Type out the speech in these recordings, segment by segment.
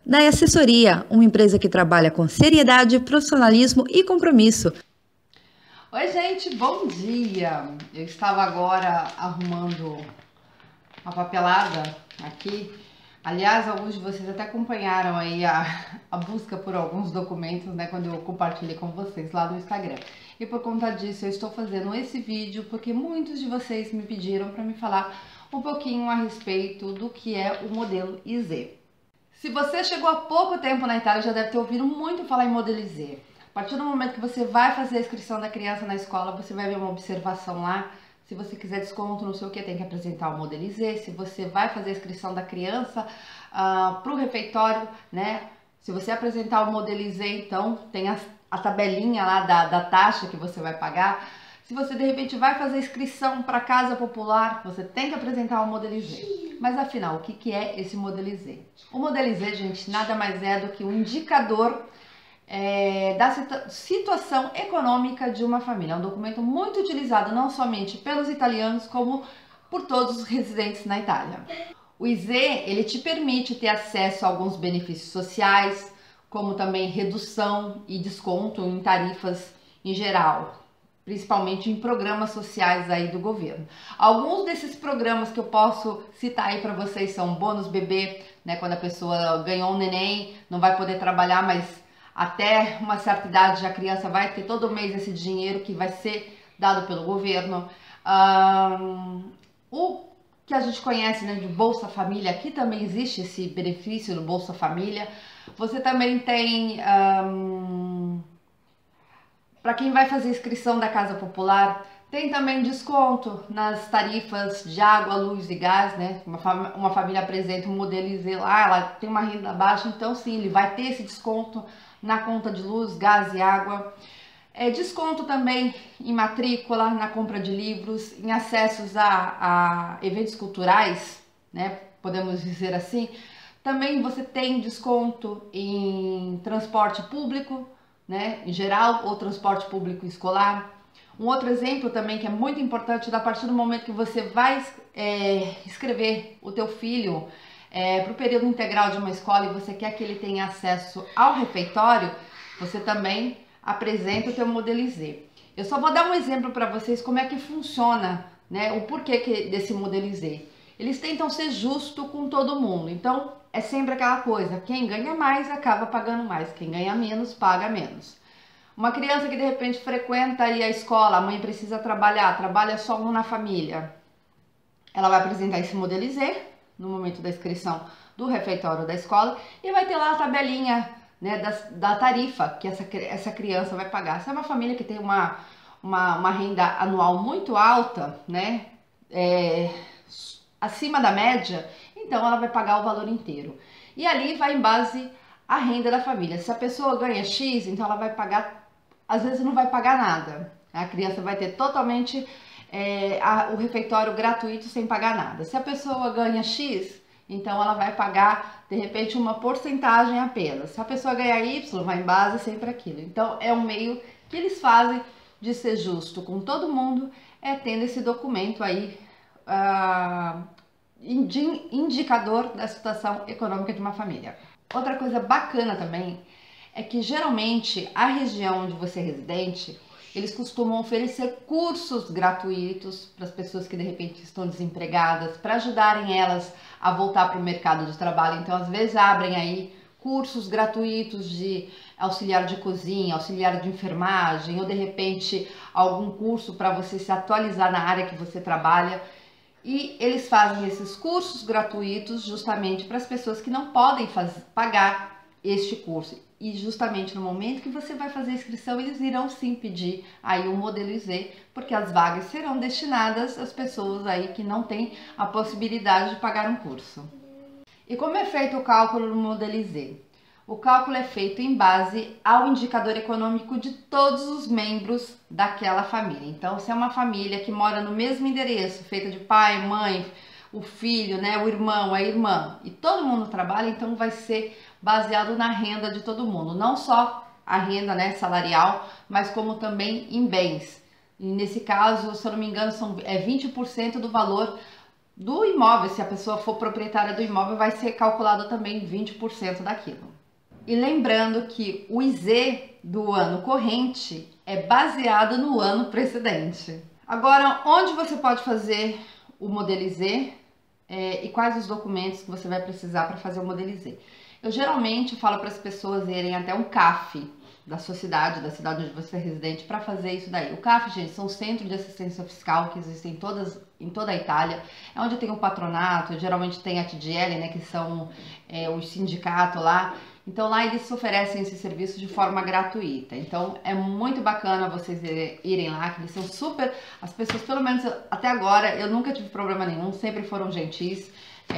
Daí Assessoria, uma empresa que trabalha com seriedade, profissionalismo e compromisso. Oi, gente, bom dia! Eu estava agora arrumando uma papelada aqui. Aliás, alguns de vocês até acompanharam aí a busca por alguns documentos, né, quando eu compartilhei com vocês lá no Instagram. E por conta disso, eu estou fazendo esse vídeo porque muitos de vocês me pediram para me falar um pouquinho a respeito do que é o modelo IZ. Se você chegou há pouco tempo na Itália, já deve ter ouvido muito falar em modelo IZ. A partir do momento que você vai fazer a inscrição da criança na escola, você vai ver uma observação lá. Se você quiser desconto, não sei o que, tem que apresentar o modelo IZ. Se você vai fazer a inscrição da criança para o refeitório, né? Se você apresentar o modelo IZ, então tem a tabelinha lá da taxa que você vai pagar. Se você de repente vai fazer inscrição para casa popular, você tem que apresentar o modelo IZ. Mas afinal, o que é esse modelo IZ? O modelo IZ, gente, nada mais é do que um indicador da situação econômica de uma família. É um documento muito utilizado não somente pelos italianos, como por todos os residentes na Itália. O IZ, ele te permite ter acesso a alguns benefícios sociais, como também redução e desconto em tarifas em geral, principalmente em programas sociais aí do governo. Alguns desses programas que eu posso citar aí para vocês são bônus bebê, né, quando a pessoa ganhou um neném, não vai poder trabalhar, mas até uma certa idade a criança vai ter todo mês esse dinheiro que vai ser dado pelo governo. O que a gente conhece, né, de Bolsa Família, aqui também existe esse benefício do Bolsa Família. Você também tem, para quem vai fazer inscrição da Casa Popular, tem também desconto nas tarifas de água, luz e gás, né? Uma família apresenta um modelo IZ lá, ela tem uma renda baixa, então sim, ele vai ter esse desconto na conta de luz, gás e água. Desconto também em matrícula, na compra de livros, em acessos a eventos culturais, né? Podemos dizer assim. Também você tem desconto em transporte público, né? Em geral, ou transporte público escolar. Um outro exemplo também que é muito importante, a partir do momento que você vai inscrever o teu filho para o período integral de uma escola e você quer que ele tenha acesso ao refeitório, você também apresenta o teu modelo IZ. Eu só vou dar um exemplo para vocês como é que funciona, né, o porquê desse modelo IZ. Eles tentam ser justo com todo mundo, então é sempre aquela coisa, quem ganha mais acaba pagando mais, quem ganha menos paga menos. Uma criança que de repente frequenta aí a escola, a mãe precisa trabalhar, trabalha só um na família, ela vai apresentar esse modelo IZ no momento da inscrição do refeitório da escola e vai ter lá a tabelinha, né, da tarifa que essa criança vai pagar. Se é uma família que tem uma renda anual muito alta, né, acima da média, então ela vai pagar o valor inteiro. E ali vai em base à renda da família. Se a pessoa ganha X, então ela vai pagar, às vezes não vai pagar nada. A criança vai ter totalmente o refeitório gratuito sem pagar nada. Se a pessoa ganha X, então ela vai pagar, de repente, uma porcentagem apenas. Se a pessoa ganhar Y, vai em base sempre aquilo. Então é um meio que eles fazem de ser justo com todo mundo, tendo esse documento aí de indicador da situação econômica de uma família. Outra coisa bacana também é que geralmente a região onde você é residente, eles costumam oferecer cursos gratuitos para as pessoas que de repente estão desempregadas, para ajudarem elas a voltar para o mercado de trabalho. Então, às vezes abrem aí cursos gratuitos de auxiliar de cozinha, auxiliar de enfermagem, ou de repente algum curso para você se atualizar na área que você trabalha. E eles fazem esses cursos gratuitos justamente para as pessoas que não podem pagar este curso. E justamente no momento que você vai fazer a inscrição, eles irão sim pedir aí um modelo IZ, porque as vagas serão destinadas às pessoas aí que não têm a possibilidade de pagar um curso. E como é feito o cálculo no modelo IZ? O cálculo é feito em base ao indicador econômico de todos os membros daquela família. Então, se é uma família que mora no mesmo endereço, feita de pai, mãe, o filho, né, o irmão, a irmã, e todo mundo trabalha, então vai ser baseado na renda de todo mundo, não só a renda, né, salarial, mas como também em bens. E nesse caso, se eu não me engano, 20% do valor do imóvel, se a pessoa for proprietária do imóvel, vai ser calculado também 20% daquilo. E lembrando que o IZ do ano corrente é baseado no ano precedente. Agora, onde você pode fazer o Modelo IZ e quais os documentos que você vai precisar para fazer o Modelo IZ? Eu geralmente falo para as pessoas irem até um CAF da sua cidade, da cidade onde você é residente, para fazer isso daí. O CAF, gente, são centros de assistência fiscal que existem em toda a Itália. É onde tem o patronato, geralmente tem a TGL, né, que são os sindicatos lá. Então lá eles oferecem esse serviço de forma gratuita. Então é muito bacana vocês irem lá, que eles são super... As pessoas, pelo menos até agora, eu nunca tive problema nenhum, sempre foram gentis.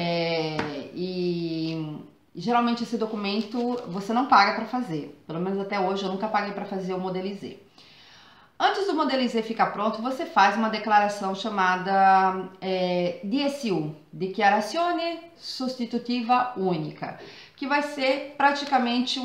E geralmente esse documento você não paga para fazer. Pelo menos até hoje eu nunca paguei para fazer o Modelo IZ. Antes do Modelo IZ ficar pronto, você faz uma declaração chamada DSU, Dichiarazione Sostitutiva Única, que vai ser praticamente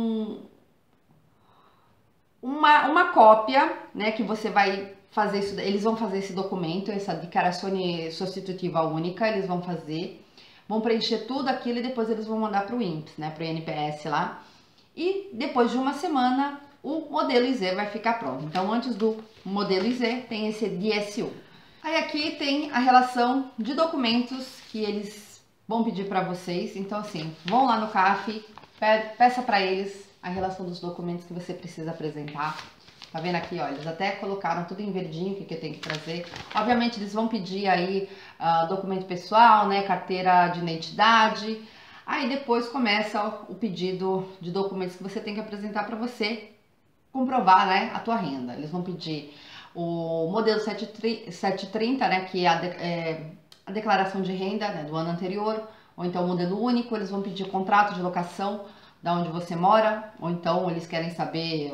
uma cópia, né, que você vai fazer isso, eles vão fazer esse documento, essa Dichiarazione Sostitutiva Única, eles vão preencher tudo aquilo e depois eles vão mandar para o INPS, né, para o INPS lá. E depois de uma semana o Modelo IZ vai ficar pronto. Então antes do Modelo IZ tem esse DSU. Aí aqui tem a relação de documentos que eles vão pedir para vocês. Então assim, vão lá no CAF, peça para eles a relação dos documentos que você precisa apresentar. Tá vendo aqui, ó, eles até colocaram tudo em verdinho o que eu tenho que trazer. Obviamente eles vão pedir aí documento pessoal, né, carteira de identidade. Aí depois começa o pedido de documentos que você tem que apresentar para você comprovar, né, a tua renda. Eles vão pedir o modelo 730, né, que é a declaração de renda, né, do ano anterior, ou então o modelo único. Eles vão pedir contrato de locação da onde você mora, ou então eles querem saber,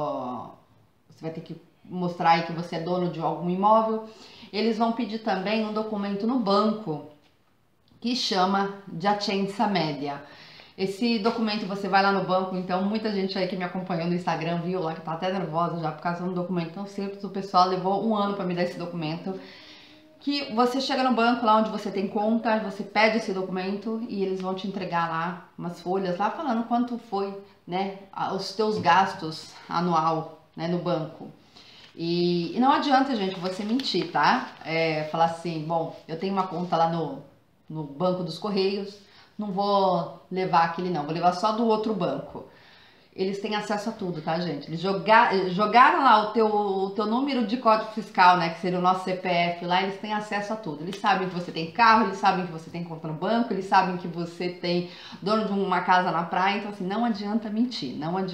você vai ter que mostrar aí que você é dono de algum imóvel. Eles vão pedir também um documento no banco que chama de Acenza Média. Esse documento você vai lá no banco, então muita gente aí que me acompanhou no Instagram viu lá que tá até nervosa já por causa de um documento tão simples. O pessoal levou um ano para me dar esse documento. Que você chega no banco lá onde você tem conta, você pede esse documento e eles vão te entregar lá umas folhas lá falando quanto foi, né, os teus gastos anual, né, no banco. E não adianta, gente, você mentir, tá? Falar assim, bom, eu tenho uma conta lá no Banco dos Correios, não vou levar aquele não, vou levar só do outro banco. Eles têm acesso a tudo, tá, gente? Eles jogaram lá o teu número de código fiscal, né, que seria o nosso CPF lá, eles têm acesso a tudo. Eles sabem que você tem carro, eles sabem que você tem conta no banco, eles sabem que você tem dono de uma casa na praia, então assim, não adianta mentir,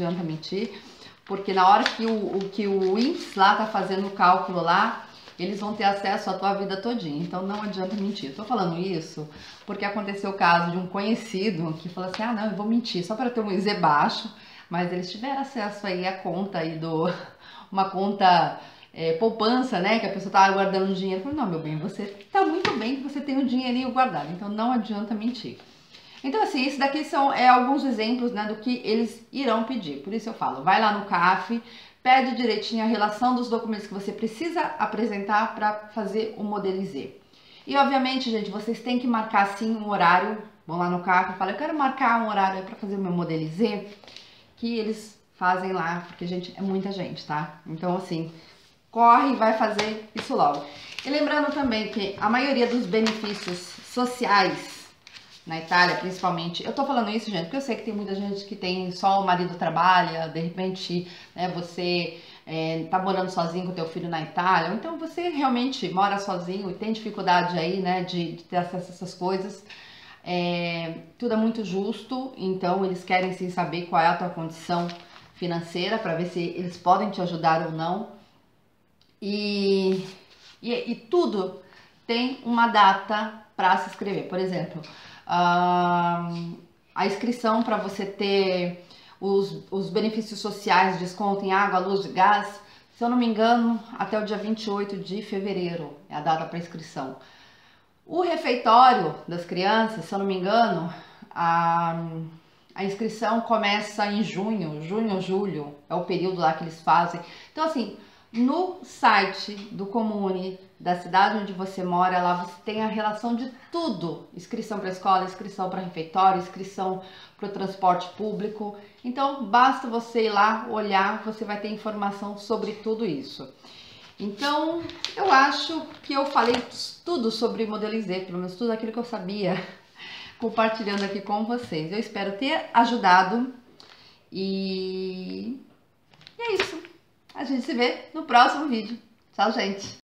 porque na hora que o INPS lá tá fazendo o cálculo lá, eles vão ter acesso à tua vida todinha, então não adianta mentir. Eu tô falando isso porque aconteceu o caso de um conhecido que falou assim, ah não, eu vou mentir só para ter um IZ baixo, mas eles tiveram acesso aí à conta aí uma conta poupança, né, que a pessoa tava guardando dinheiro. Eu falei, não, meu bem, você tá muito bem que você tem o dinheirinho guardado, então não adianta mentir. Então assim, isso daqui são alguns exemplos, né, do que eles irão pedir. Por isso eu falo, vai lá no CAF, pede direitinho a relação dos documentos que você precisa apresentar para fazer o Modelo IZ. E obviamente, gente, vocês têm que marcar sim um horário. Vão lá no CAF e falam, eu quero marcar um horário para fazer o meu Modelo IZ, que eles fazem lá, porque, gente, é muita gente, tá? Então, assim, corre e vai fazer isso logo. E lembrando também que a maioria dos benefícios sociais na Itália, principalmente, eu tô falando isso, gente, porque eu sei que tem muita gente que tem só o marido trabalha, de repente, né, você tá morando sozinho com o teu filho na Itália, ou então você realmente mora sozinho e tem dificuldade aí, né, de ter acesso a essas coisas. Tudo é muito justo, então eles querem sim saber qual é a tua condição financeira para ver se eles podem te ajudar ou não. E tudo tem uma data para se inscrever. Por exemplo, a inscrição para você ter os benefícios sociais, desconto em água, luz e gás, se eu não me engano, até o dia 28 de fevereiro é a data para inscrição. O refeitório das crianças, se eu não me engano, a inscrição começa em junho ou julho, é o período lá que eles fazem. Então assim, no site do Comune, da cidade onde você mora, lá você tem a relação de tudo. Inscrição para escola, inscrição para refeitório, inscrição para o transporte público. Então, basta você ir lá, olhar, você vai ter informação sobre tudo isso. Então, eu acho que eu falei tudo sobre Modelo Z, pelo menos tudo aquilo que eu sabia, compartilhando aqui com vocês. Eu espero ter ajudado e é isso. A gente se vê no próximo vídeo. Tchau, gente!